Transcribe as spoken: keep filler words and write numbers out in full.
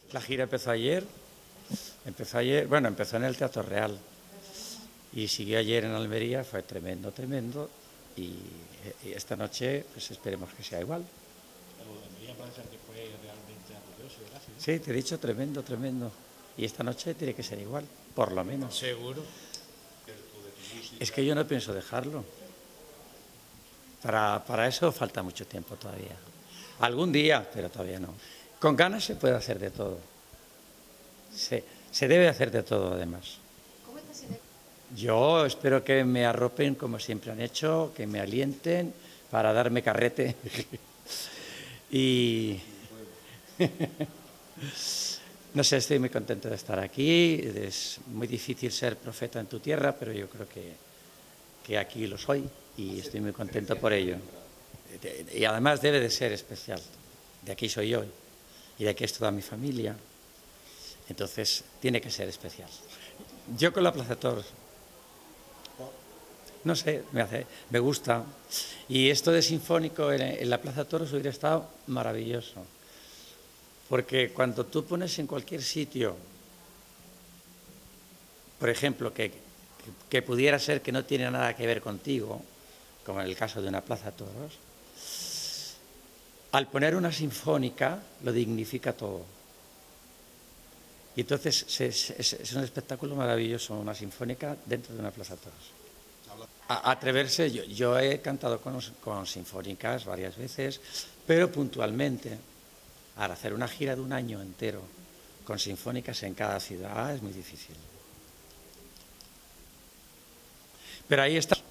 La gira empezó ayer, empezó ayer, bueno, empezó en el Teatro Real y siguió ayer en Almería, fue tremendo, tremendo, y, y esta noche pues esperemos que sea igual. Pero Almería parece ser que fue realmente apoteósico, ¿verdad? Sí, te he dicho tremendo, tremendo, y esta noche tiene que ser igual, por lo menos. Seguro. Es que yo no pienso dejarlo. Para, para eso falta mucho tiempo todavía. Algún día, pero todavía no. Con ganas se puede hacer de todo. Se, se debe hacer de todo, además. Yo espero que me arropen como siempre han hecho, que me alienten para darme carrete. Y no sé, estoy muy contento de estar aquí. Es muy difícil ser profeta en tu tierra, pero yo creo que, que aquí lo soy y estoy muy contento por ello. Y además debe de ser especial. De aquí soy yo y de aquí es toda mi familia. Entonces tiene que ser especial. Yo con la Plaza de Toros, no sé, me, hace, me gusta. Y esto de sinfónico en, en la Plaza de Toros hubiera estado maravilloso. Porque cuando tú pones en cualquier sitio, por ejemplo, que, que, que pudiera ser que no tiene nada que ver contigo, como en el caso de una Plaza de Toros, al poner una sinfónica lo dignifica todo. Y entonces es, es, es un espectáculo maravilloso, una sinfónica dentro de una Plaza de Toros. A, atreverse, yo, yo he cantado con, con sinfónicas varias veces, pero puntualmente. Ahora, hacer una gira de un año entero con sinfónicas en cada ciudad es muy difícil. Pero ahí está.